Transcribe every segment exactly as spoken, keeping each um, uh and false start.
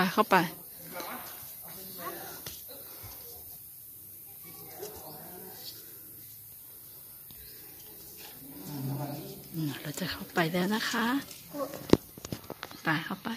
เข้าไปเราจะเข้าไปแล้วนะคะไปเข้าไป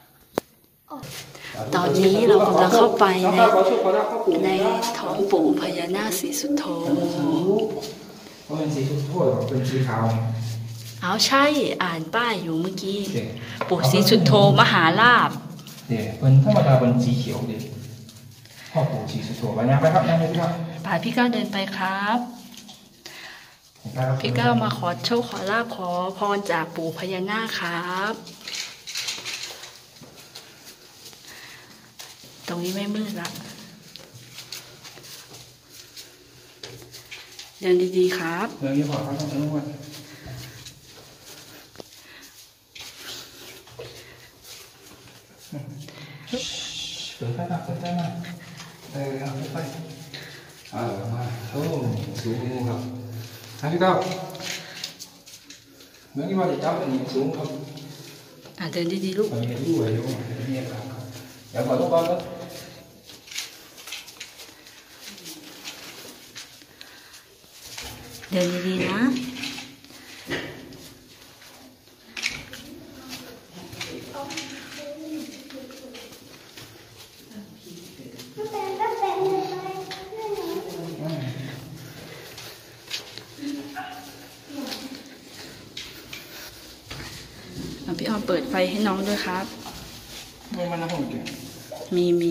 ตอนนี้เรากำลังเข้าไปในในท้องปู่พญานาคศรีสุโธเพราะเป็นสีสุโธเป็นสีขาวเอาใช่อ่านป้ายอยู่เมื่อกี้ปู่ศรีสุโธมหาลาภเนี่ยเป็นธรรมดาเป็นสีเขียวดิพ่อปู่ศรีสุโธไปยังไปครับยังไปครับพาพี่ก้าวเดินไปครับพี่ก้าวมาขอโชคขอลาภขอพรจากปู่พญานาคครับตรงนี้ไม่มืดละเดินดีๆครับเดินดีกว่าครับต้องนวดเปิดไฟมาเปิดไฟมาเออเอาไฟอ่ามาโอ้สูงครับท่านพี่ก้าวเมื่อกี้ว่าจะจับอันนี้สูงครับอ่าเดินดีๆลูกเดินดีๆเลยลูกเนี่ยครับเดี๋ยวขอลูกบอลนะเดินดีๆนะพี่อ้อมเปิดไฟให้น้องด้วยครับไม่มันนะผมเก่งมีมี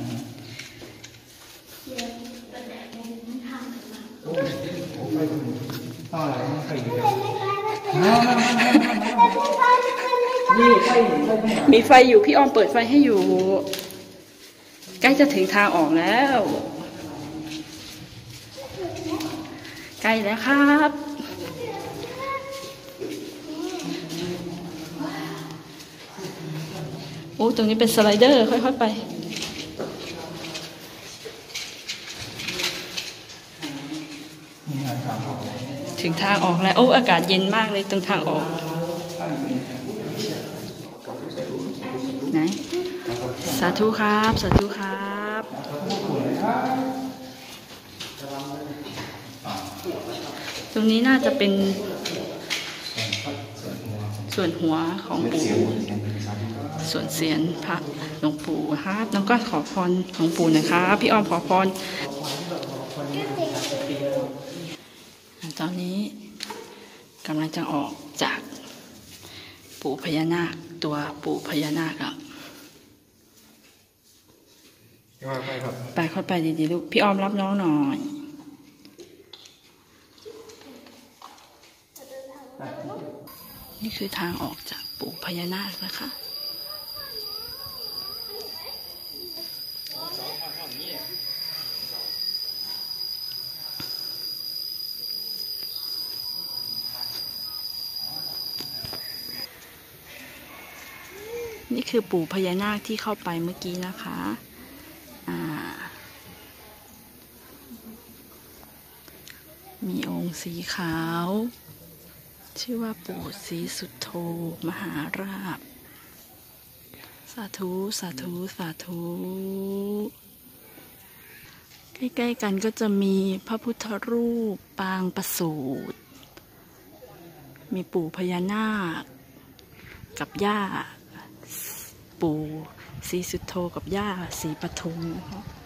มีไฟอยู่พี่อ้อมเปิดไฟให้อยู่ใกล้จะถึงทางออกแล้วใกล้แล้วครับโอ้ตรงนี้เป็นสไลเดอร์ค่อยๆไปถึงทางออกแล้วโอ้อากาศเย็นมากเลยตรงทางออกไหนสาธุครับสาธุครับตรงนี้น่าจะเป็นส่วนหัวของปู่ส่วนเสียนพระหลวงปู่ครับน้องก็ขอพรของปู่นะคะพี่อ้อมขอพรตอนนี้กำลังจะออกจากปู่พญานาคตัวปู่พญานาคครับไปเข้าไปดีๆลูกพี่อ้อมรับน้องหน่อยนี่คือทางออกจากปู่พญานาคนะคะนี่คือปู่พญานาคที่เข้าไปเมื่อกี้นะคะอ่ามีองค์สีขาวชื่อว่าปู่ศรีสุโธมหาราภสาธุสาธุสาธุใกล้ๆกันก็จะมีพระพุทธรูปปางประสูติมีปู่พญานาคกับย่าปู่ศรีสุโธกับย่าศรีปทุมนะคะ